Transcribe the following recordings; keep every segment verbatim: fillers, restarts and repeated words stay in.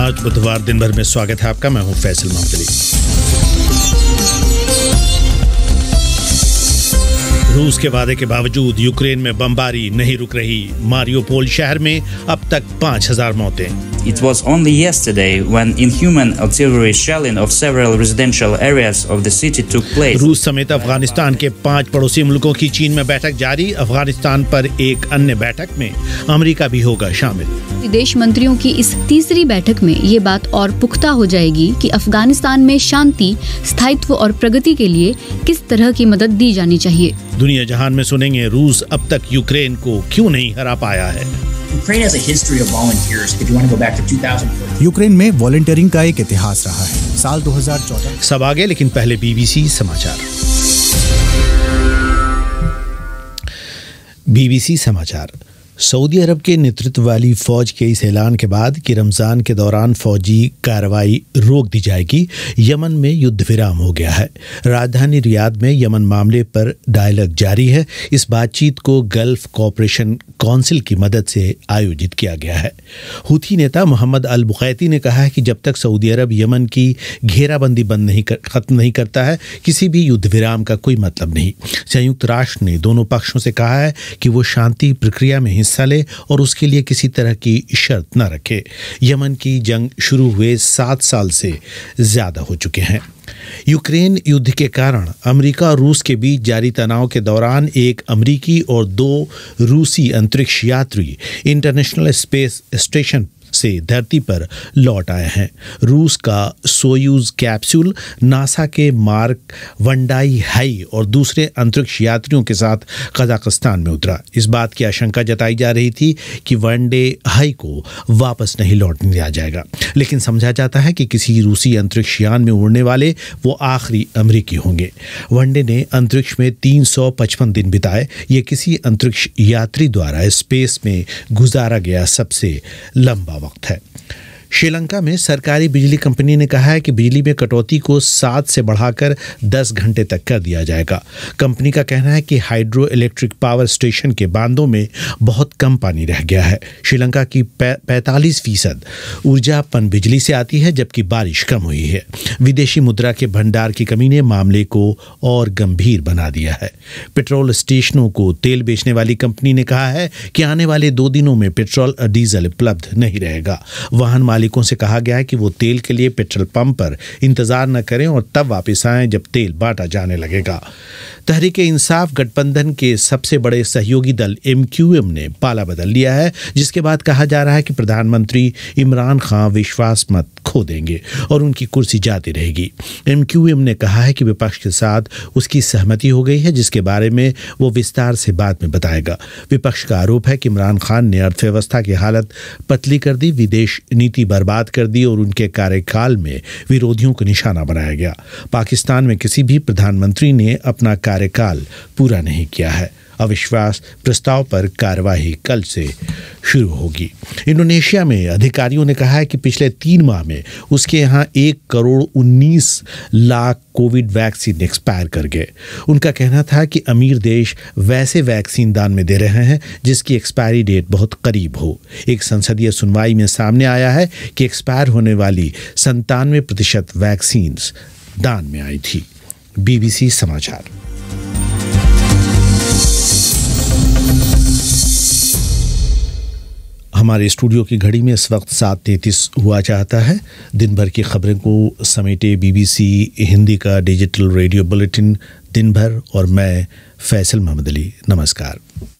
आज बुधवार दिन भर में स्वागत है आपका। मैं हूं फैसल मोहम्मद। रूस के वादे के बावजूद यूक्रेन में बमबारी नहीं रुक रही। मारियोपोल शहर में अब तक पाँच हज़ार मौतें। It was only yesterday when inhuman artillery shelling of several residential areas of the city took place. रूस समेत अफगानिस्तान के पांच पड़ोसी मुल्कों की चीन में बैठक जारी। अफगानिस्तान पर एक अन्य बैठक में अमेरिका भी होगा शामिल। विदेश मंत्रियों की इस तीसरी बैठक में ये बात और पुख्ता हो जाएगी कि अफगानिस्तान में शांति, स्थायित्व और प्रगति के लिए किस तरह की मदद दी जानी चाहिए। दुनिया जहान में सुनेंगे रूस अब तक यूक्रेन को क्यों नहीं हरा पाया है। यूक्रेन में वॉलंटियरिंग का एक इतिहास रहा है। साल दो हज़ार चौदह सब आगे, लेकिन पहले बीबीसी समाचार। बीबीसी समाचार। सऊदी अरब के नेतृत्व वाली फौज के इस ऐलान के बाद कि रमज़ान के दौरान फौजी कार्रवाई रोक दी जाएगी, यमन में युद्ध विराम हो गया है। राजधानी रियाद में यमन मामले पर डायलॉग जारी है। इस बातचीत को गल्फ कोऑपरेशन काउंसिल की मदद से आयोजित किया गया है। हुथी नेता मोहम्मद अल बुखैती ने कहा है कि जब तक सऊदी अरब यमन की घेराबंदी बंद नहीं कर, खत्म नहीं करता है, किसी भी युद्ध विराम का कोई मतलब नहीं। संयुक्त राष्ट्र ने दोनों पक्षों से कहा है कि वो शांति प्रक्रिया में हिस्सा ले और उसके लिए किसी तरह की शर्त न रखे। यमन की जंग शुरू हुए सात साल से ज्यादा हो चुके हैं। यूक्रेन युद्ध के कारण अमेरिका और रूस के बीच जारी तनाव के दौरान एक अमेरिकी और दो रूसी अंतरिक्ष यात्री इंटरनेशनल स्पेस स्टेशन से धरती पर लौट आए हैं। रूस का सोयूज कैप्सूल नासा के मार्क वनडाई हाई और दूसरे अंतरिक्ष यात्रियों के साथ कजाकिस्तान में उतरा। इस बात की आशंका जताई जा रही थी कि वनडे हाई को वापस नहीं लौटने दिया जाएगा, लेकिन समझा जाता है कि किसी रूसी अंतरिक्ष यान में उड़ने वाले वो आखिरी अमेरिकी होंगे। वनडे ने अंतरिक्ष में तीन सौ पचपन दिन बिताए। ये किसी अंतरिक्ष यात्री द्वारा स्पेस में गुजारा गया सबसे लंबा वक्त है। श्रीलंका में सरकारी बिजली कंपनी ने कहा है कि बिजली में कटौती को सात से बढ़ाकर दस घंटे तक कर दिया जाएगा। कंपनी का कहना है कि हाइड्रो इलेक्ट्रिक पावर स्टेशन के बांधों में बहुत कम पानी रह गया है। श्रीलंका की पैंतालीस फीसद ऊर्जा पन बिजली से आती है, जबकि बारिश कम हुई है। विदेशी मुद्रा के भंडार की कमी ने मामले को और गंभीर बना दिया है। पेट्रोल स्टेशनों को तेल बेचने वाली कंपनी ने कहा है कि आने वाले दो दिनों में पेट्रोल और डीजल उपलब्ध नहीं रहेगा। वाहन मालिकों से कहा गया है कि वो तेल के लिए पेट्रोल पंप पर इंतजार न करें और तब वापस आएं जब तेल बांटा जाने लगेगा। तहरीक इंसाफ गठबंधन के सबसे बड़े सहयोगी दल एम क्यू एम ने पाला बदल लिया है, जिसके बाद कहा जा रहा है कि प्रधानमंत्री इमरान खान विश्वास मत खो देंगे और उनकी कुर्सी जाती रहेगी। एम क्यू एम ने कहा है कि विपक्ष के साथ उसकी सहमति हो गई है, जिसके बारे में वो विस्तार से बाद में बताएगा। विपक्ष का आरोप है कि इमरान खान ने अर्थव्यवस्था की हालत पतली कर दी, विदेश नीति बर्बाद कर दी और उनके कार्यकाल में विरोधियों को निशाना बनाया गया। पाकिस्तान में किसी भी प्रधानमंत्री ने अपना कार्यकाल पूरा नहीं किया है। अविश्वास प्रस्ताव पर कार्यवाही कल से शुरू होगी। इंडोनेशिया में अधिकारियों ने कहा है कि पिछले तीन माह में उसके यहाँ एक करोड़ उन्नीस लाख कोविड वैक्सीन एक्सपायर कर गए। उनका कहना था कि अमीर देश वैसे वैक्सीन दान में दे रहे हैं जिसकी एक्सपायरी डेट बहुत करीब हो। एक संसदीय सुनवाई में सामने आया है कि एक्सपायर होने वाली संतानवे प्रतिशत वैक्सीन दान में आई थी। बीबीसी समाचार। हमारे स्टूडियो की घड़ी में इस वक्त सात तैंतीस हुआ चाहता है। दिन भर की खबरों को समेटे बीबीसी हिंदी का डिजिटल रेडियो बुलेटिन दिन भर, और मैं फैसल मोहम्मद अली। नमस्कार।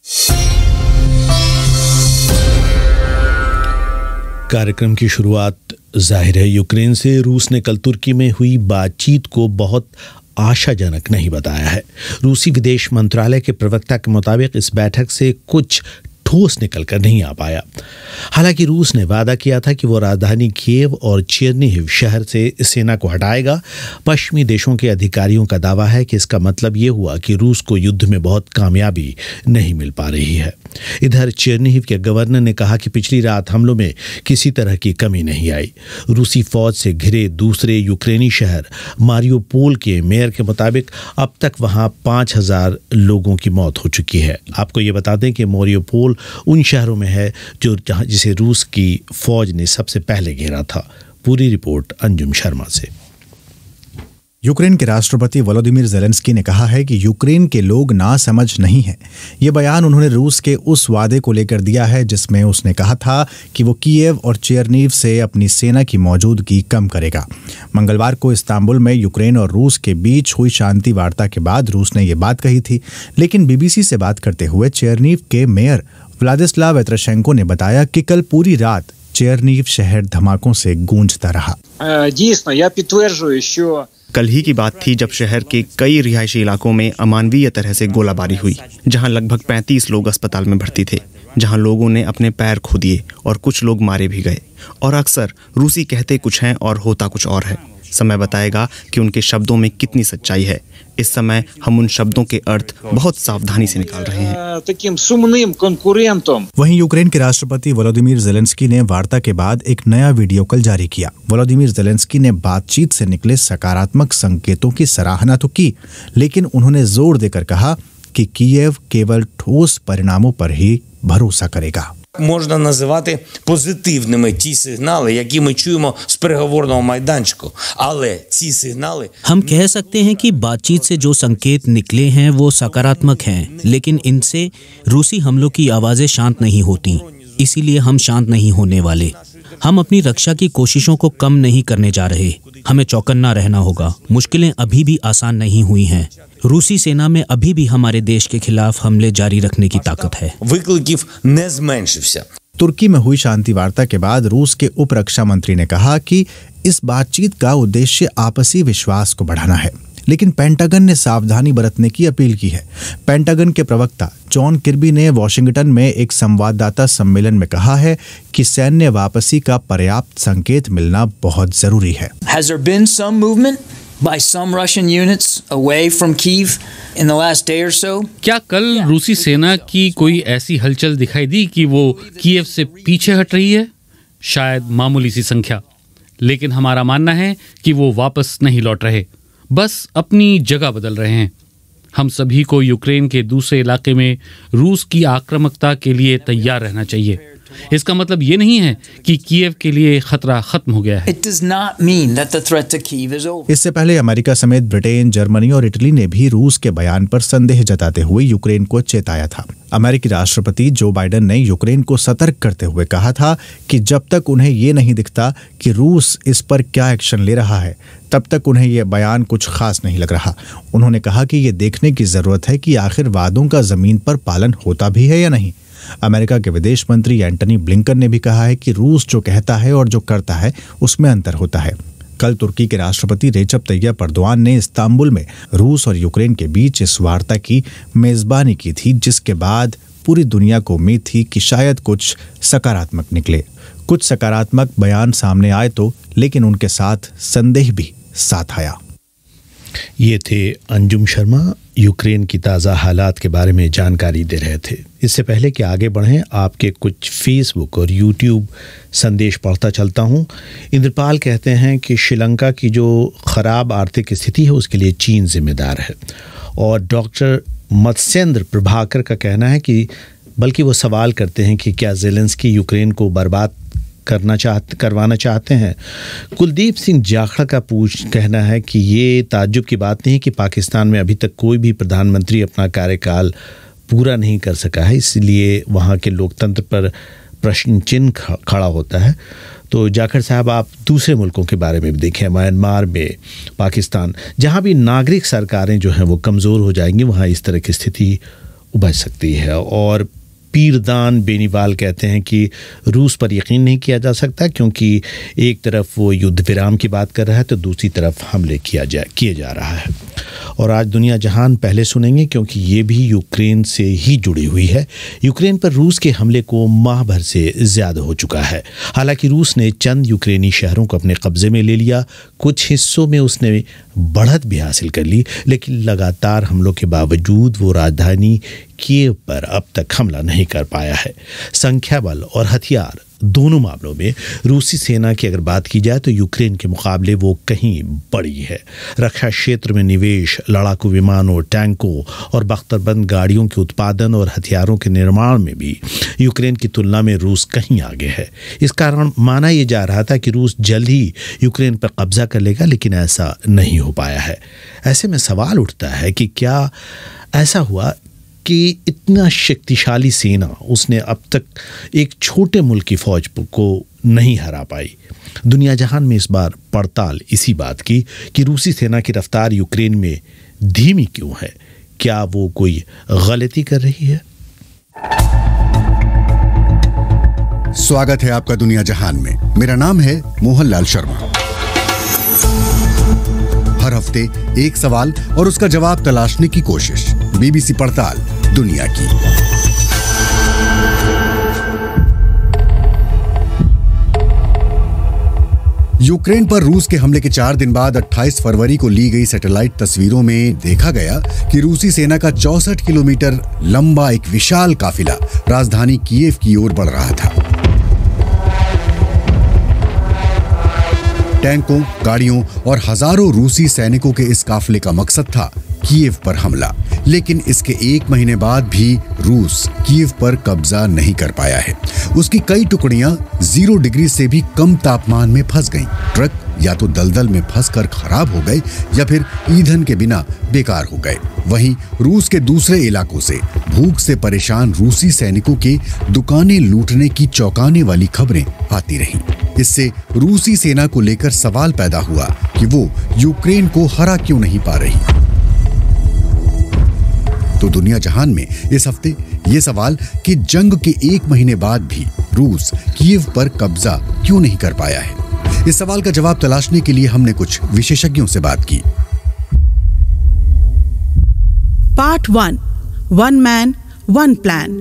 कार्यक्रम की शुरुआत जाहिर है यूक्रेन से। रूस ने कल तुर्की में हुई बातचीत को बहुत आशाजनक नहीं बताया है। रूसी विदेश मंत्रालय के प्रवक्ता के मुताबिक इस बैठक से कुछ ठोस निकल कर नहीं आ पाया। हालांकि रूस ने वादा किया था कि वो राजधानी कीव और चेर्निहिव शहर से सेना को हटाएगा। पश्चिमी देशों के अधिकारियों का दावा है कि इसका मतलब ये हुआ कि रूस को युद्ध में बहुत कामयाबी नहीं मिल पा रही है। इधर चेर्निहिव के गवर्नर ने कहा कि पिछली रात हमलों में किसी तरह की कमी नहीं आई। रूसी फौज से घिरे दूसरे यूक्रेनी शहर मारियोपोल के मेयर के मुताबिक अब तक वहां पाँच हजार लोगों की मौत हो चुकी है। आपको ये बता दें कि मारियोपोल मारियोपोल उन शहरों में है जो जहाँ जिसे रूस की फौज ने सबसे पहले घेरा था। पूरी रिपोर्ट अंजुम शर्मा से। यूक्रेन के राष्ट्रपति वोलोदिमीर ज़ेलेंस्की ने कहा है कि यूक्रेन के लोग नासमझ नहीं हैं। ये बयान उन्होंने रूस के उस वादे को लेकर दिया है जिसमें उसने कहा था कि वो कीव और चेरनीव से अपनी सेना की मौजूदगी कम करेगा। मंगलवार को इस्तांबुल में यूक्रेन और रूस के बीच हुई शांति वार्ता के बाद रूस ने ये बात कही थी, लेकिन बीबीसी से बात करते हुए चेरनीव के मेयर व्लादिस्लाव वेत्रशेंको ने बताया कि कल पूरी रात चेरनीव शहर धमाकों से गूंजता रहा। कल ही की बात थी जब शहर के कई रिहायशी इलाकों में अमानवीय तरह से गोलाबारी हुई, जहां लगभग पैंतीस लोग अस्पताल में भर्ती थे, जहां लोगों ने अपने पैर खो दिए और कुछ लोग मारे भी गए। और अक्सर रूसी कहते कुछ हैं और होता कुछ और है। समय बताएगा कि उनके शब्दों में कितनी सच्चाई है। इस समय हम उन शब्दों के अर्थ बहुत सावधानी से निकाल रहे हैं। वहीं यूक्रेन के राष्ट्रपति वोलोदिमीर ज़ेलेंस्की ने वार्ता के बाद एक नया वीडियो कल जारी किया। वोलोदिमीर ज़ेलेंस्की ने बातचीत से निकले सकारात्मक संकेतों की सराहना तो की, लेकिन उन्होंने जोर देकर कहा कि कीव केवल ठोस परिणामों पर ही भरोसा करेगा। Можна називати позитивними ті сигнали, які ми чуємо з переговорного майданчику. Але ці сигнали हम कह सकते हैं कि बातचीत से जो संकेत निकले हैं वो सकारात्मक हैं, लेकिन इनसे रूसी हमलों की आवाजें शांत नहीं होती। इसीलिए हम शांत नहीं होने वाले। हम अपनी रक्षा की कोशिशों को कम नहीं करने जा रहे। हमें चौकन्ना रहना होगा। मुश्किलें अभी भी आसान नहीं हुई हैं। रूसी सेना में अभी भी हमारे देश के खिलाफ हमले जारी रखने की ताकत है। викликів не зменшився. तुर्की में हुई शांति वार्ता के बाद रूस के उप रक्षा मंत्री ने कहा कि इस बातचीत का उद्देश्य आपसी विश्वास को बढ़ाना है, लेकिन पेंटागन ने सावधानी बरतने की अपील की है। पेंटागन के प्रवक्ता जॉन किर्बी ने वॉशिंगटन में एक संवाददाता सम्मेलन में कहा है कि सैन्य वापसी का पर्याप्त संकेत मिलना बहुत जरूरी है। Has there been some movement by some Russian units away from Kyiv in the last day or so? क्या कल रूसी सेना की कोई ऐसी हलचल दिखाई दी कि वो कीव से पीछे हट रही है? शायद मामूली सी संख्या, लेकिन हमारा मानना है कि वो वापस नहीं लौट रहे, बस अपनी जगह बदल रहे हैं। हम सभी को यूक्रेन के दूसरे इलाके में रूस की आक्रामकता के लिए तैयार रहना चाहिए। इसका मतलब ये नहीं है कि कीव के लिए खतरा खत्म हो गया है। It does not mean that the threat to Kyiv is over. इससे पहले अमेरिका समेत ब्रिटेन, जर्मनी और इटली ने भी रूस के बयान पर संदेह जताते हुए यूक्रेन को चेताया था। अमेरिकी राष्ट्रपति जो बाइडेन ने यूक्रेन को सतर्क करते हुए कहा था कि जब तक उन्हें ये नहीं दिखता कि रूस इस पर क्या एक्शन ले रहा है, तब तक उन्हें यह बयान कुछ खास नहीं लग रहा। उन्होंने कहा कि ये देखने की जरूरत है कि आखिर वादों का जमीन पर पालन होता भी है या नहीं। अमेरिका के विदेश मंत्री एंटनी ब्लिंकन ने भी कहा है कि रूस जो कहता है और जो करता है उसमें अंतर होता है। कल तुर्की के राष्ट्रपति रेजब तैयब अर्दोआन ने इस्तांबुल में रूस और यूक्रेन के बीच इस वार्ता की मेजबानी की थी, जिसके बाद पूरी दुनिया को उम्मीद थी कि शायद कुछ सकारात्मक निकले। कुछ सकारात्मक बयान सामने आए तो, लेकिन उनके साथ संदेह भी साथ आया। ये थे अंजुम शर्मा यूक्रेन की ताज़ा हालात के बारे में जानकारी दे रहे थे। इससे पहले कि आगे बढ़ें, आपके कुछ फेसबुक और यूट्यूब संदेश पढ़ता चलता हूँ। इंद्रपाल कहते हैं कि श्रीलंका की जो ख़राब आर्थिक स्थिति है उसके लिए चीन जिम्मेदार है। और डॉक्टर मत्स्येंद्र प्रभाकर का कहना है कि बल्कि वो सवाल करते हैं कि क्या ज़ेलेंस्की यूक्रेन को बर्बाद करना चाहते करवाना चाहते हैं। कुलदीप सिंह जाखड़ा का पूछ कहना है कि ये ताज्जुब की बात नहीं कि पाकिस्तान में अभी तक कोई भी प्रधानमंत्री अपना कार्यकाल पूरा नहीं कर सका है, इसलिए वहाँ के लोकतंत्र पर प्रश्न चिन्ह खड़ा होता है। तो जाखड़ साहब, आप दूसरे मुल्कों के बारे में भी देखें, म्यांमार में, पाकिस्तान, जहाँ भी नागरिक सरकारें जो हैं वो कमज़ोर हो जाएंगी, वहाँ इस तरह की स्थिति उभर सकती है। और पीरदान बेनीवाल कहते हैं कि रूस पर यकीन नहीं किया जा सकता क्योंकि एक तरफ वो युद्ध विराम की बात कर रहा है तो दूसरी तरफ हमले किया जा किए जा रहा है। और आज दुनिया जहान पहले सुनेंगे क्योंकि ये भी यूक्रेन से ही जुड़ी हुई है। यूक्रेन पर रूस के हमले को माह भर से ज़्यादा हो चुका है। हालांकि रूस ने चंद यूक्रेनी शहरों को अपने कब्ज़े में ले लिया, कुछ हिस्सों में उसने बढ़त भी हासिल कर ली, लेकिन लगातार हमलों के बावजूद वो राजधानी कीव पर अब तक हमला नहीं कर पाया है। संख्या बल और हथियार दोनों मामलों में रूसी सेना की अगर बात की जाए तो यूक्रेन के मुकाबले वो कहीं बड़ी है। रक्षा क्षेत्र में निवेश, लड़ाकू विमानों, टैंकों और बख्तरबंद गाड़ियों के उत्पादन और हथियारों के निर्माण में भी यूक्रेन की तुलना में रूस कहीं आगे है। इस कारण माना यह जा रहा था कि रूस जल्द ही यूक्रेन पर कब्जा कर लेगा, लेकिन ऐसा नहीं हो पाया है। ऐसे में सवाल उठता है कि क्या ऐसा हुआ कि इतना शक्तिशाली सेना उसने अब तक एक छोटे मुल्क की फौज को नहीं हरा पाई। दुनिया जहान में इस बार पड़ताल इसी बात की कि रूसी सेना की रफ्तार यूक्रेन में धीमी क्यों है। क्या वो कोई गलती कर रही है? स्वागत है आपका दुनिया जहान में। मेरा नाम है मोहन लाल शर्मा। हर हफ्ते एक सवाल और उसका जवाब तलाशने की कोशिश। बीबीसी पड़ताल दुनिया की। यूक्रेन पर रूस के हमले के चार दिन बाद अट्ठाईस फरवरी को ली गई सैटेलाइट तस्वीरों में देखा गया कि रूसी सेना का चौसठ किलोमीटर लंबा एक विशाल काफिला राजधानी कीव की ओर बढ़ रहा था। टैंकों, गाड़ियों और हजारों रूसी सैनिकों के इस काफिले का मकसद था कीव पर हमला। लेकिन इसके एक महीने बाद भी रूस कीव पर कब्जा नहीं कर पाया है। उसकी कई टुकड़ियां जीरो डिग्री से भी कम तापमान में फंस गईं। ट्रक या तो दलदल में फंसकर खराब हो गए या फिर ईंधन के बिना बेकार हो गए। वहीं रूस के दूसरे इलाकों से भूख से परेशान रूसी सैनिकों के दुकानें लूटने की चौंकाने वाली खबरें आती रहीं। इससे रूसी सेना को लेकर सवाल पैदा हुआ कि वो यूक्रेन को हरा क्यों नहीं पा रही। तो दुनिया जहान में इस हफ्ते ये सवाल कि जंग के एक महीने बाद भी रूस कीव पर कब्जा क्यों नहीं कर पाया है। इस सवाल का जवाब तलाशने के लिए हमने कुछ विशेषज्ञों से बात की। Part one, one man one plan.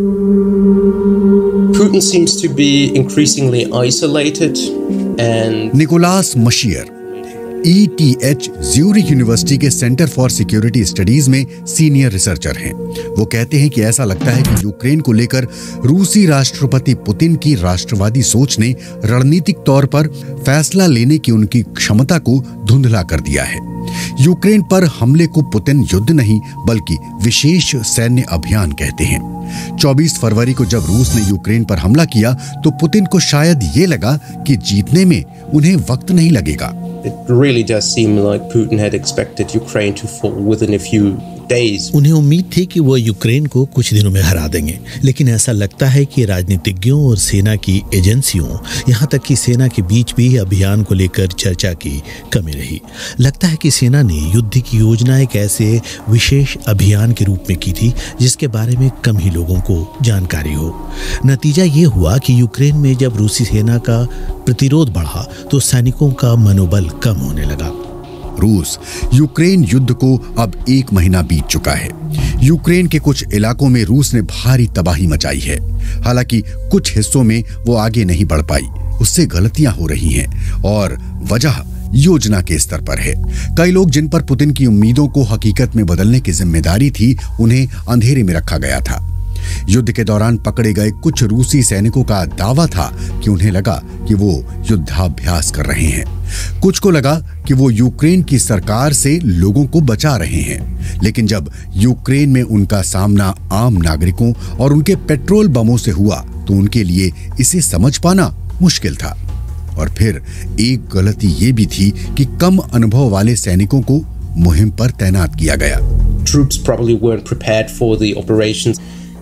Putin seems to be increasingly isolated and Nicolas Masuhr E T H Zurich university के सेंटर फॉर सिक्योरिटी स्टडीज में सीनियर रिसर्चर हैं। वो कहते हैं कि ऐसा लगता है कि यूक्रेन को लेकर रूसी राष्ट्रपति पुतिन की राष्ट्रवादी सोच ने रणनीतिक तौर पर फैसला लेने की उनकी क्षमता को धुंधला कर दिया है। यूक्रेन पर हमले को पुतिन युद्ध नहीं बल्कि विशेष सैन्य अभियान कहते हैं। चौबीस फरवरी को जब रूस ने यूक्रेन पर हमला किया तो पुतिन को शायद ये लगा कि जीतने में उन्हें वक्त नहीं लगेगा। it really does seem like Putin had expected Ukraine to fall within a few days. उन्हें उम्मीद थी कि वो यूक्रेन को कुछ दिनों में हरा देंगे, लेकिन ऐसा लगता है कि राजनीतिज्ञों और सेना की एजेंसियों, यहाँ तक कि सेना के बीच भी अभियान को लेकर चर्चा की कमी रही। लगता है कि सेना ने युद्ध की योजना एक ऐसे विशेष अभियान के रूप में की थी जिसके बारे में कम ही लोगों को जानकारी हो। नतीजा ये हुआ कि यूक्रेन में जब रूसी सेना का प्रतिरोध बढ़ा तो सैनिकों का मनोबल कम होने लगा। रूस यूक्रेन युद्ध को अब एक महीना बीत चुका है। यूक्रेन के कुछ इलाकों में रूस ने भारी तबाही मचाई है। हालांकि कुछ हिस्सों में वो आगे नहीं बढ़ पाई, उससे गलतियां हो रही हैं और वजह योजना के स्तर पर है। कई लोग जिन पर पुतिन की उम्मीदों को हकीकत में बदलने की जिम्मेदारी थी, उन्हें अंधेरे में रखा गया था। युद्ध के दौरान पकड़े गए कुछ रूसी सैनिकों का दावा था कि उन्हें लगा कि वो युद्धाभ्यास कर रहे हैं। कुछ को लगा कि वो यूक्रेन की सरकार से लोगों को बचा रहे हैं। लेकिन जब यूक्रेन में उनका सामना आम नागरिकों और उनके पेट्रोल बमों से हुआ तो उनके लिए इसे समझ पाना मुश्किल था। और फिर एक गलती ये भी थी कि कम अनुभव वाले सैनिकों को मुहिम पर तैनात किया गया। Troops probably weren't prepared for the operations.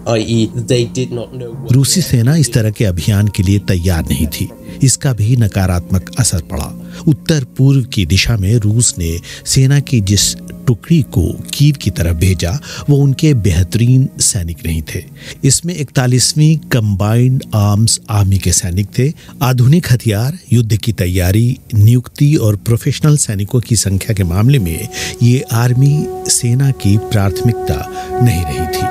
रूसी सेना इस तरह के अभियान के लिए तैयार नहीं थी। इसका भी नकारात्मक असर पड़ा। उत्तर पूर्व की दिशा में रूस ने सेना की जिस टुकड़ी को कीव की तरफ भेजा वो उनके बेहतरीन सैनिक नहीं थे। इसमें इकतालीसवीं कंबाइंड आर्म्स आर्मी के सैनिक थे। आधुनिक हथियार, युद्ध की तैयारी, नियुक्ति और प्रोफेशनल सैनिकों की संख्या के मामले में ये आर्मी सेना की प्राथमिकता नहीं रही थी।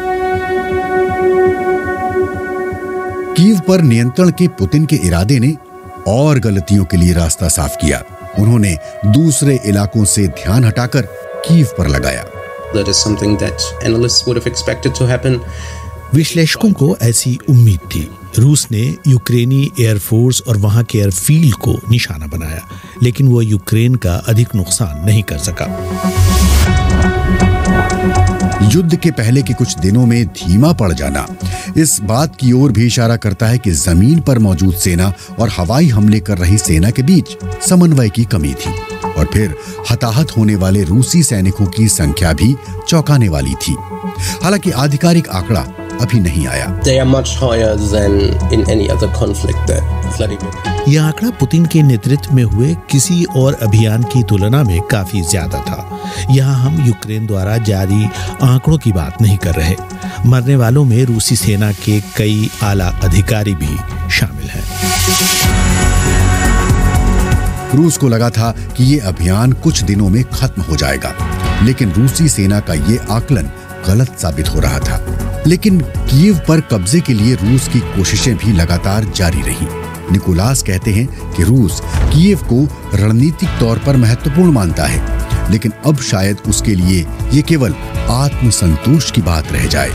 कीव पर नियंत्रण के पुतिन के इरादे ने और गलतियों के लिए रास्ता साफ किया। उन्होंने दूसरे इलाकों से ध्यान हटाकर कीव पर लगाया। That is something that analysts would have expected to happen. विश्लेषकों को ऐसी उम्मीद थी। रूस ने यूक्रेनी एयरफोर्स और वहां के एयरफील्ड को निशाना बनाया, लेकिन वो यूक्रेन का अधिक नुकसान नहीं कर सका। युद्ध के पहले के कुछ दिनों में धीमा पड़ जाना इस बात की ओर भी इशारा करता है कि जमीन पर मौजूद सेना और हवाई हमले कर रही सेना के बीच समन्वय की कमी थी। और फिर हताहत होने वाले रूसी सैनिकों की संख्या भी चौंकाने वाली थी। हालांकि आधिकारिक आंकड़ा अभी नहीं आया। They are much higher than in any other conflict that Vladimir. यह आंकड़ा पुतिन के नेतृत्व में हुए किसी और अभियान की तुलना में काफी ज्यादा था। यहाँ हम यूक्रेन द्वारा जारी आंकड़ों की बात नहीं कर रहे। मरने वालों में रूसी सेना के कई आला अधिकारी भी शामिल हैं। रूस को लगा था कि ये अभियान कुछ दिनों में खत्म हो जाएगा, लेकिन रूसी सेना का ये आकलन गलत साबित हो रहा था। लेकिन कीव पर कब्जे के लिए रूस की कोशिशें भी लगातार जारी रही। निकोलास कहते हैं कि रूस कीव को रणनीतिक तौर पर महत्वपूर्ण मानता है, लेकिन अब शायद उसके लिए ये केवल आत्मसंतोष की बात रह जाए।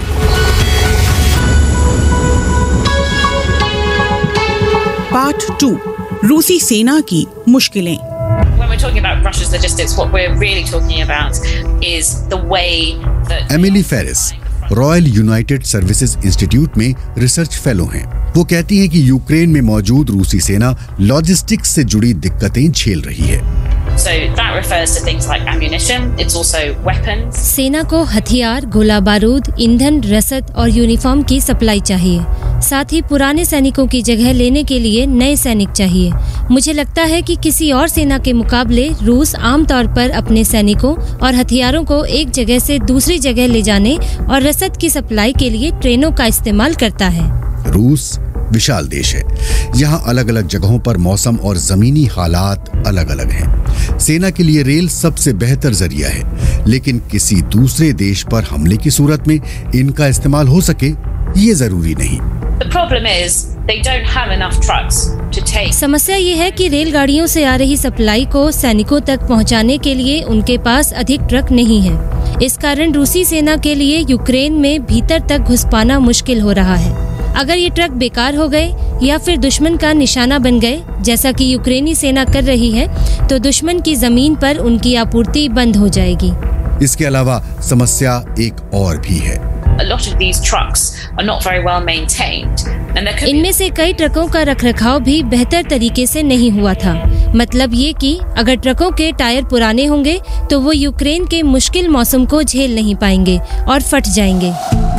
पार्ट टू, रूसी सेना की मुश्किलें। When we're talking about Russia's logistics, what we're really talking about is the way that Emily Ferris Royal United Services Institute में रिसर्च फेलो हैं। वो कहती हैं कि यूक्रेन में मौजूद रूसी सेना लॉजिस्टिक्स से जुड़ी दिक्कतें झेल रही है। So that refers to things like ammunition, it's also weapons. सेना को हथियार, गोला बारूद, ईंधन, रसद और यूनिफॉर्म की सप्लाई चाहिए। साथ ही पुराने सैनिकों की जगह लेने के लिए नए सैनिक चाहिए। मुझे लगता है कि किसी और सेना के मुकाबले रूस आमतौर पर अपने सैनिकों और हथियारों को एक जगह से दूसरी जगह ले जाने और रसद की सप्लाई के लिए ट्रेनों का इस्तेमाल करता है। रूस विशाल देश है। यहाँ अलग अलग जगहों पर मौसम और जमीनी हालात अलग अलग हैं। सेना के लिए रेल सबसे बेहतर जरिया है, लेकिन किसी दूसरे देश पर हमले की सूरत में इनका इस्तेमाल हो सके ये जरूरी नहीं। The problem is they don't have enough trucks to take. समस्या ये है कि रेलगाड़ियों से आ रही सप्लाई को सैनिकों तक पहुंचाने के लिए उनके पास अधिक ट्रक नहीं है। इस कारण रूसी सेना के लिए यूक्रेन में भीतर तक घुस पाना मुश्किल हो रहा है। अगर ये ट्रक बेकार हो गए या फिर दुश्मन का निशाना बन गए, जैसा कि यूक्रेनी सेना कर रही है, तो दुश्मन की जमीन पर उनकी आपूर्ति बंद हो जाएगी। इसके अलावा समस्या एक और भी है। A lot of these trucks are not very well maintained, and there could इनमें से कई ट्रकों का रखरखाव भी बेहतर तरीके से नहीं हुआ था। मतलब ये कि अगर ट्रकों के टायर पुराने होंगे तो वो यूक्रेन के मुश्किल मौसम को झेल नहीं पाएंगे और फट जाएंगे।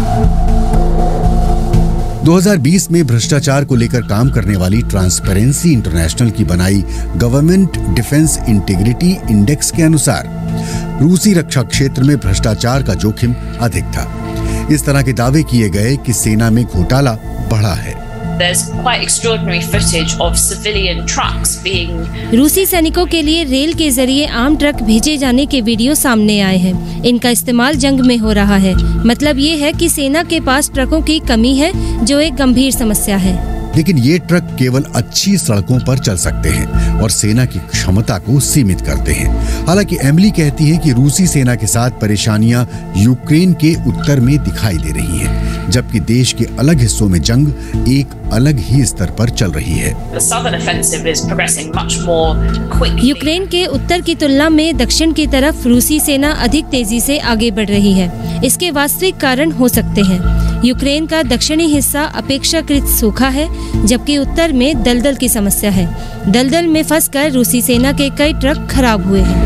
दो हज़ार बीस में भ्रष्टाचार को लेकर काम करने वाली ट्रांसपेरेंसी इंटरनेशनल की बनाई गवर्नमेंट डिफेंस इंटीग्रिटी इंडेक्स के अनुसार रूसी रक्षा क्षेत्र में भ्रष्टाचार का जोखिम अधिक था। इस तरह के दावे किए गए कि सेना में घोटाला बढ़ा है। There's quite extraordinary footage of civilian trucks being. रूसी सैनिकों के लिए रेल के जरिए आम ट्रक भेजे जाने के वीडियो सामने आए हैं। इनका इस्तेमाल जंग में हो रहा है। मतलब ये है कि सेना के पास ट्रकों की कमी है, जो एक गंभीर समस्या है। लेकिन ये ट्रक केवल अच्छी सड़कों पर चल सकते हैं और सेना की क्षमता को सीमित करते हैं। हालांकि एमिली कहती है कि रूसी सेना के साथ परेशानियां यूक्रेन के उत्तर में दिखाई दे रही हैं, जबकि देश के अलग हिस्सों में जंग एक अलग ही स्तर पर चल रही है। The southern offensive is progressing much more quickly. Ukraine के उत्तर की तुलना में दक्षिण की तरफ रूसी सेना अधिक तेजी से आगे बढ़ रही है। इसके वास्तविक कारण हो सकते हैं। यूक्रेन का दक्षिणी हिस्सा अपेक्षाकृत सूखा है, जबकि उत्तर में दलदल की समस्या है। दलदल में फंसकर रूसी सेना के कई ट्रक खराब हुए हैं।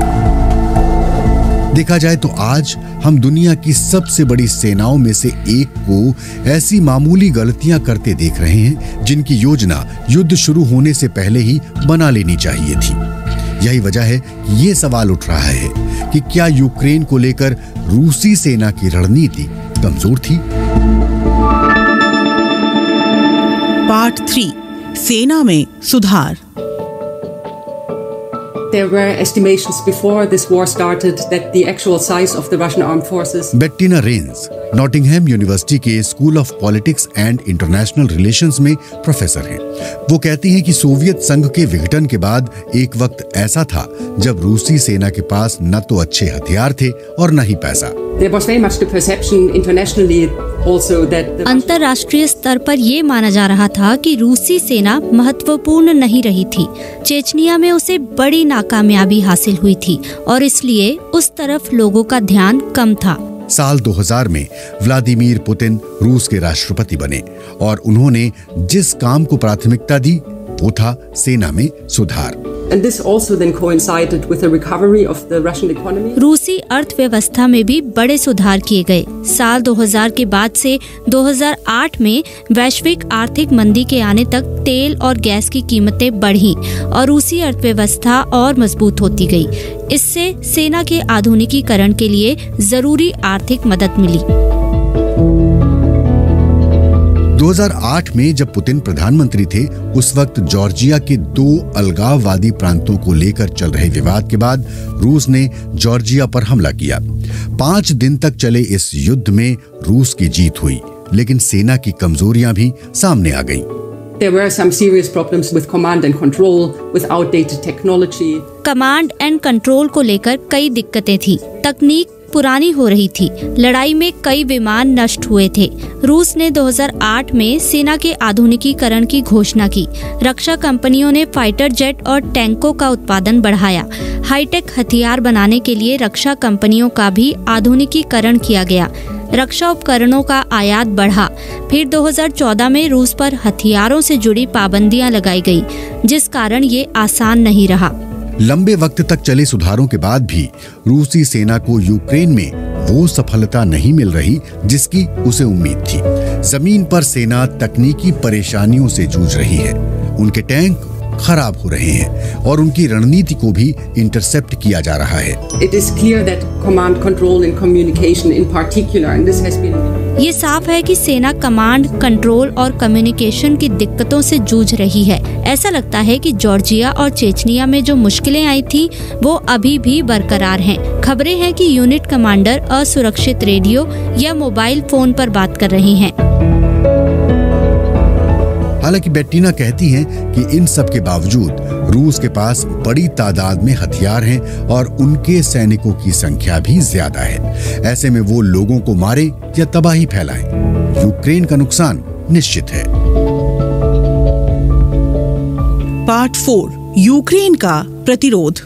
देखा जाए तो आज हम दुनिया की सबसे बड़ी सेनाओं में से एक को ऐसी मामूली गलतियां करते देख रहे हैं, जिनकी योजना युद्ध शुरू होने से पहले ही बना लेनी चाहिए थी। यही वजह है कि ये सवाल उठ रहा है कि क्या यूक्रेन को लेकर रूसी सेना की रणनीति कमजोर थी? पार्ट थ्री, सेना में सुधार। There were estimations before this war started that the actual size of the Russian armed forces. Bettina Renz Nottingham university के school of politics and international relations में प्रोफेसर हैं। वो कहती हैं कि सोवियत संघ के विघटन के बाद एक वक्त ऐसा था जब रूसी सेना के पास न तो अच्छे हथियार थे और न ही पैसा। There was very much the perception internationally also that the अंतर्राष्ट्रीय स्तर पर ये माना जा रहा था कि रूसी सेना महत्वपूर्ण नहीं रही थी। चेचनिया में उसे बड़ी नाकामयाबी हासिल हुई थी और इसलिए उस तरफ लोगों का ध्यान कम था। साल दो हज़ार में व्लादिमीर पुतिन रूस के राष्ट्रपति बने और उन्होंने जिस काम को प्राथमिकता दी वो था सेना में सुधार। And this also then coincided with the recovery of the Russian economy. रूसी अर्थव्यवस्था में भी बड़े सुधार किए गए। साल दो हज़ार के बाद से दो हज़ार आठ में वैश्विक आर्थिक मंदी के आने तक तेल और गैस की कीमतें बढ़ी और रूसी अर्थव्यवस्था और मजबूत होती गई। इससे सेना के आधुनिकीकरण के लिए जरूरी आर्थिक मदद मिली। दो हज़ार आठ में जब पुतिन प्रधानमंत्री थे, उस वक्त जॉर्जिया के दो अलगाववादी प्रांतों को लेकर चल रहे विवाद के बाद रूस ने जॉर्जिया पर हमला किया। पांच दिन तक चले इस युद्ध में रूस की जीत हुई, लेकिन सेना की कमजोरियां भी सामने आ गईं। There were some serious problems with command and control, with outdated technology. Command and control को लेकर कई दिक्कतें थी। तकनीक पुरानी हो रही थी। लड़ाई में कई विमान नष्ट हुए थे। रूस ने दो हज़ार आठ में सेना के आधुनिकीकरण की घोषणा की। रक्षा कंपनियों ने फाइटर जेट और टैंकों का उत्पादन बढ़ाया। हाईटेक हथियार बनाने के लिए रक्षा कंपनियों का भी आधुनिकीकरण किया गया। रक्षा उपकरणों का आयात बढ़ा। फिर दो हज़ार चौदह में रूस पर हथियारों से जुड़ी पाबंदियां लगाई गई, जिस कारण ये आसान नहीं रहा। लंबे वक्त तक चले सुधारों के बाद भी रूसी सेना को यूक्रेन में वो सफलता नहीं मिल रही जिसकी उसे उम्मीद थी। जमीन पर सेना तकनीकी परेशानियों से जूझ रही है। उनके टैंक खराब हो रहे हैं और उनकी रणनीति को भी इंटरसेप्ट किया जा रहा है। It is clear that command, control and communication in particular, and this has been ये साफ है कि सेना कमांड, कंट्रोल और कम्युनिकेशन की दिक्कतों से जूझ रही है। ऐसा लगता है कि जॉर्जिया और चेचनिया में जो मुश्किलें आई थी वो अभी भी बरकरार हैं। खबरें हैं कि यूनिट कमांडर असुरक्षित रेडियो या मोबाइल फोन पर बात कर रहे हैं। हालांकि बेट्टिना कहती हैं कि इन सब के बावजूद रूस के पास बड़ी तादाद में हथियार हैं और उनके सैनिकों की संख्या भी ज्यादा है। ऐसे में वो लोगों को मारे या तबाही फैलाएं, यूक्रेन का नुकसान निश्चित है। पार्ट फोर, यूक्रेन का प्रतिरोध।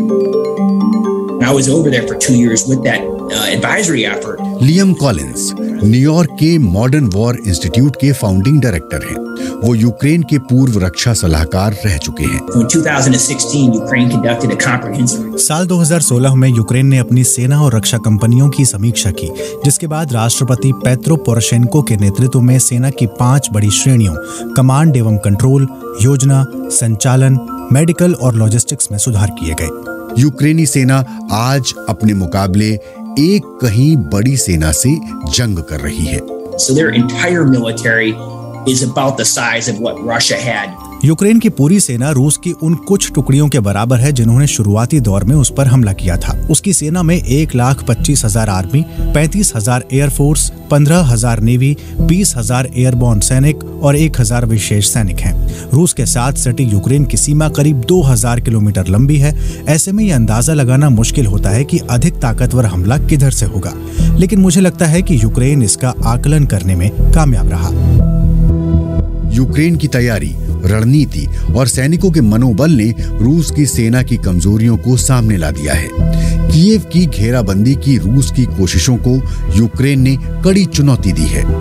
I was over there for two years with that uh, advisory effort. Liam Collins न्यूयॉर्क के मॉडर्न वॉर इंस्टीट्यूट के फाउंडिंग डायरेक्टर हैं। वो यूक्रेन के पूर्व रक्षा सलाहकार रह चुके हैं। In twenty sixteen, Ukraine conducted a comprehensive. साल दो हज़ार सोलह में यूक्रेन ने अपनी सेना और रक्षा कंपनियों की समीक्षा की, जिसके बाद राष्ट्रपति पेट्रो पोरोशेंको के नेतृत्व में सेना की पांच बड़ी श्रेणियों कमांड एवं कंट्रोल, योजना, संचालन, मेडिकल और लॉजिस्टिक्स में सुधार किए गए। यूक्रेनी सेना आज अपने मुकाबले एक कहीं बड़ी सेना से जंग कर रही है। So their entire military is about the size of what Russia had. Ukraine की पूरी सेना रूस की उन कुछ टुकड़ियों के बराबर है जिन्होंने शुरुआती दौर में उस पर हमला किया था। उसकी सेना में एक लाख पच्चीस हजार आर्मी, पैंतीस हजार एयरफोर्स, पंद्रह हजार नेवी, बीस हजार एयरबोर्न सैनिक और एक हजार विशेष सैनिक हैं। रूस के साथ सटी यूक्रेन की सीमा करीब दो हजार किलोमीटर लंबी है। ऐसे में ये अंदाजा लगाना मुश्किल होता है कि अधिक ताकतवर हमला किधर से होगा, लेकिन मुझे लगता है कि यूक्रेन इसका आकलन करने में कामयाब रहा। यूक्रेन की तैयारी, रणनीति और सैनिकों के मनोबल ने रूस की सेना की कमजोरियों को सामने ला दिया है। कीव की घेराबंदी की रूस की कोशिशों को यूक्रेन ने कड़ी चुनौती दी है।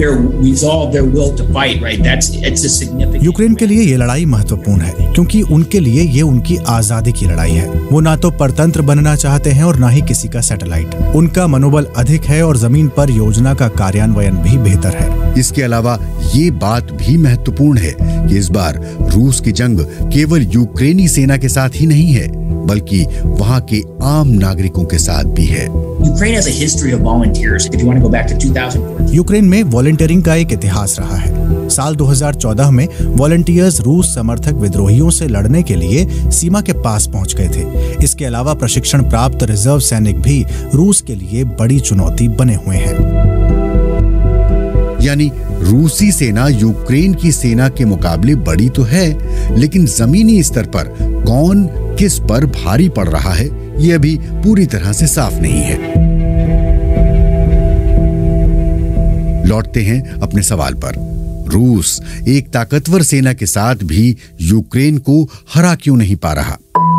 यूक्रेन के लिए ये लड़ाई महत्वपूर्ण है क्योंकि उनके लिए ये उनकी आजादी की लड़ाई है। वो ना तो परतंत्र बनना चाहते हैं और ना ही किसी का सैटेलाइट। उनका मनोबल अधिक है और जमीन पर योजना का कार्यान्वयन भी बेहतर है। इसके अलावा ये बात भी महत्वपूर्ण है कि इस बार रूस की जंग केवल यूक्रेनी सेना के साथ ही नहीं है, बल्कि वहाँ के आम नागरिकों के साथ भी है। Ukraine has a history of volunteers. If you want to go back to two thousand fourteen. Ukraine में वॉलंटियरिंग का एक इतिहास रहा है। साल दो हज़ार चौदह में वॉलंटियर्स रूस समर्थक विद्रोहियों से लड़ने के लिए सीमा के पास पहुंच गए थे। इसके अलावा प्रशिक्षण प्राप्त रिजर्व सैनिक भी रूस के लिए बड़ी चुनौती बने हुए हैं। यानी रूसी सेना यूक्रेन की सेना के मुकाबले बड़ी तो है, लेकिन जमीनी स्तर पर कौन किस पर भारी पड़ रहा है ये अभी पूरी तरह से साफ नहीं है। लौटते हैं अपने सवाल पर। रूस एक ताकतवर सेना के साथ भी यूक्रेन को हरा क्यों नहीं पा रहा?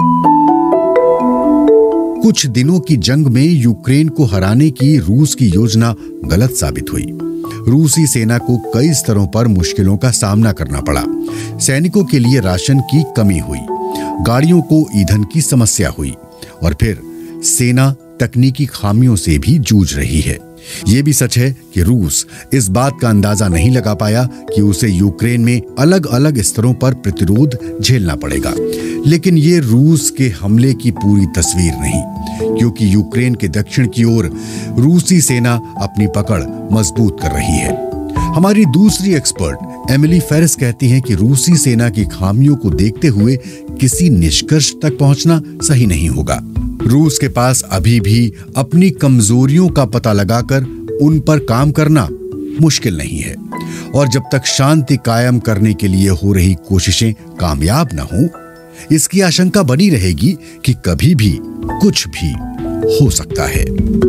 कुछ दिनों की जंग में यूक्रेन को हराने की रूस की योजना गलत साबित हुई। रूसी सेना को कई स्तरों पर मुश्किलों का सामना करना पड़ा। सैनिकों के लिए राशन की कमी हुई, गाड़ियों को ईंधन की समस्या हुई और फिर सेना तकनीकी खामियों से भी जूझ रही है। ये भी सच है कि रूस इस बात का अंदाजा नहीं लगा पाया कि उसे यूक्रेन में अलग अलग स्तरों पर प्रतिरोध झेलना पड़ेगा। लेकिन ये रूस के हमले की पूरी तस्वीर नहीं, क्योंकि यूक्रेन के दक्षिण की ओर रूसी सेना अपनी पकड़ मजबूत कर रही है। हमारी दूसरी एक्सपर्ट एमिली फेरिस कहती हैं कि रूसी सेना की खामियों को देखते हुए किसी निष्कर्ष तक पहुंचना सही नहीं होगा। रूस के पास अभी भी अपनी कमजोरियों का पता लगाकर उन पर काम करना मुश्किल नहीं है, और जब तक शांति कायम करने के लिए हो रही कोशिशें कामयाब न हों, इसकी आशंका बनी रहेगी कि कभी भी कुछ भी हो सकता है।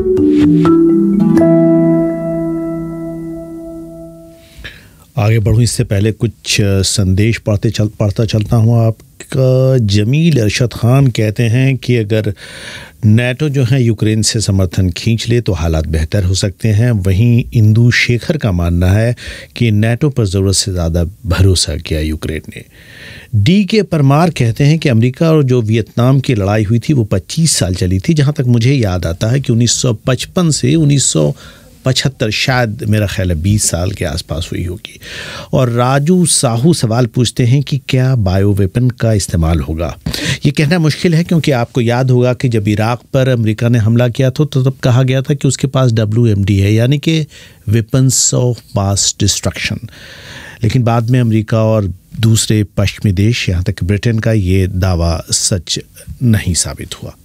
आगे बढ़ूं इससे पहले कुछ संदेश पढ़ते चल पढ़ता चलता हूं आपका। जमील अरशद खान कहते हैं कि अगर नेटो जो है यूक्रेन से समर्थन खींच ले तो हालात बेहतर हो सकते हैं। वहीं इंदू शेखर का मानना है कि नेटो पर ज़रूरत से ज़्यादा भरोसा किया यूक्रेन ने। डी के परमार कहते हैं कि अमेरिका और जो वियतनाम की लड़ाई हुई थी वो पच्चीस साल चली थी। जहाँ तक मुझे याद आता है कि उन्नीस सौ पचपन से उन्नीस सौ पचहत्तर, शायद मेरा ख्याल है बीस साल के आसपास हुई होगी। और राजू साहू सवाल पूछते हैं कि क्या बायो वेपन का इस्तेमाल होगा। ये कहना मुश्किल है, क्योंकि आपको याद होगा कि जब इराक पर अमेरिका ने हमला किया था तो तब कहा गया था कि उसके पास डब्ल्यू एम डी है, यानी कि वेपन्स ऑफ मास डिस्ट्रक्शन। लेकिन बाद में अमेरिका और दूसरे पश्चिमी देश, यहाँ तक ब्रिटेन का, ये दावा सच नहीं साबित हुआ।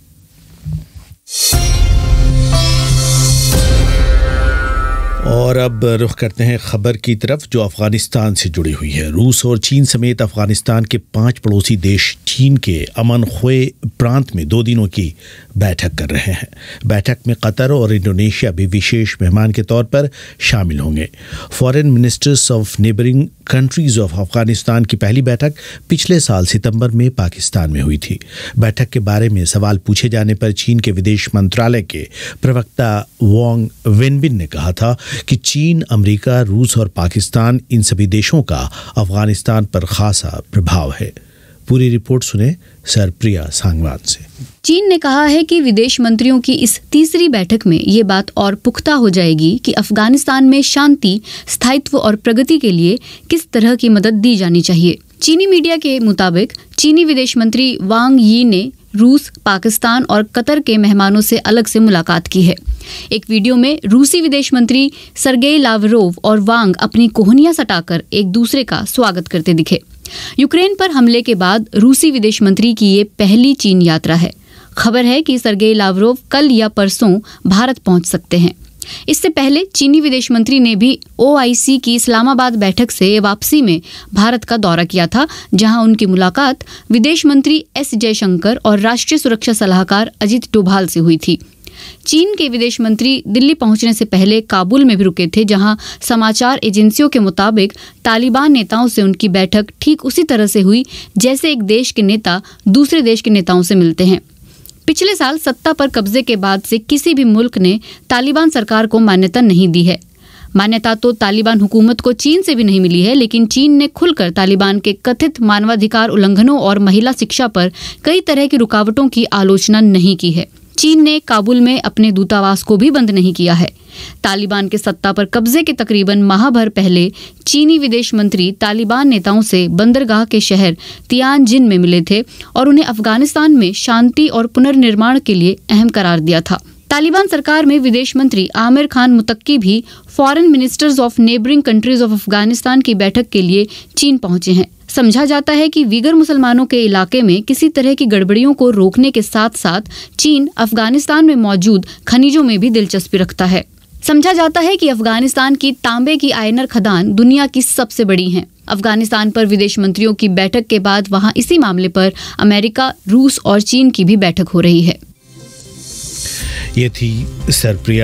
और अब रुख करते हैं खबर की तरफ जो अफगानिस्तान से जुड़ी हुई है। रूस और चीन समेत अफगानिस्तान के पांच पड़ोसी देश चीन के अमन ख्वे प्रांत में दो दिनों की बैठक कर रहे हैं। बैठक में कतर और इंडोनेशिया भी विशेष मेहमान के तौर पर शामिल होंगे। Foreign ministers of neighbouring countries of Afghanistan की पहली बैठक पिछले साल सितंबर में पाकिस्तान में हुई थी। बैठक के बारे में सवाल पूछे जाने पर चीन के विदेश मंत्रालय के प्रवक्ता वांग वेनबिन ने कहा था कि चीन, अमेरिका, रूस और पाकिस्तान, इन सभी देशों का अफगानिस्तान पर खासा प्रभाव है। पूरी रिपोर्ट सुने सरप्रिया सांगवान से। चीन ने कहा है कि विदेश मंत्रियों की इस तीसरी बैठक में ये बात और पुख्ता हो जाएगी कि अफगानिस्तान में शांति, स्थायित्व और प्रगति के लिए किस तरह की मदद दी जानी चाहिए। चीनी मीडिया के मुताबिक चीनी विदेश मंत्री वांग यी ने रूस, पाकिस्तान और कतर के मेहमानों से अलग से मुलाकात की है। एक वीडियो में रूसी विदेश मंत्री सरगेई लावरोव और वांग अपनी कोहनियां सटाकर एक दूसरे का स्वागत करते दिखे। यूक्रेन पर हमले के बाद रूसी विदेश मंत्री की ये पहली चीन यात्रा है। खबर है कि सरगेई लावरोव कल या परसों भारत पहुंच सकते हैं। इससे पहले चीनी विदेश मंत्री ने भी ओ आई सी की इस्लामाबाद बैठक से वापसी में भारत का दौरा किया था, जहां उनकी मुलाकात विदेश मंत्री एस जयशंकर और राष्ट्रीय सुरक्षा सलाहकार अजित डोभाल से हुई थी। चीन के विदेश मंत्री दिल्ली पहुंचने से पहले काबुल में भी रुके थे, जहां समाचार एजेंसियों के मुताबिक तालिबान नेताओं से उनकी बैठक ठीक उसी तरह से हुई जैसे एक देश के नेता दूसरे देश के नेताओं से मिलते हैं। पिछले साल सत्ता पर कब्जे के बाद से किसी भी मुल्क ने तालिबान सरकार को मान्यता नहीं दी है। मान्यता तो तालिबान हुकूमत को चीन से भी नहीं मिली है, लेकिन चीन ने खुलकर तालिबान के कथित मानवाधिकार उल्लंघनों और महिला शिक्षा पर कई तरह की रुकावटों की आलोचना नहीं की है। चीन ने काबुल में अपने दूतावास को भी बंद नहीं किया है। तालिबान के सत्ता पर कब्जे के तकरीबन माह भर पहले चीनी विदेश मंत्री तालिबान नेताओं से बंदरगाह के शहर तियानजिन में मिले थे और उन्हें अफगानिस्तान में शांति और पुनर्निर्माण के लिए अहम करार दिया था। तालिबान सरकार में विदेश मंत्री आमिर खान मुतक्की भी foreign ministers of neighbouring countries of Afghanistan की बैठक के लिए चीन पहुंचे हैं। समझा जाता है कि वीगर मुसलमानों के इलाके में किसी तरह की गड़बड़ियों को रोकने के साथ साथ चीन अफगानिस्तान में मौजूद खनिजों में भी दिलचस्पी रखता है। समझा जाता है कि अफगानिस्तान की तांबे की आयनर खदान दुनिया की सबसे बड़ी हैं। अफगानिस्तान पर विदेश मंत्रियों की बैठक के बाद वहां इसी मामले पर अमेरिका, रूस और चीन की भी बैठक हो रही है। ये थी सरप्रिया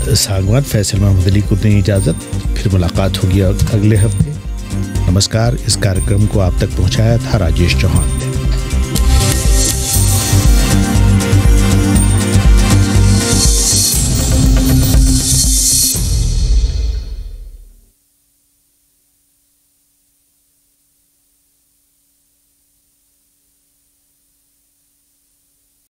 सांगवान फैसल महमूद अली को दें इजाज़त। फिर मुलाकात होगी अगले हफ्ते। नमस्कार। इस कार्यक्रम को आप तक पहुंचाया था राजेश चौहान ने।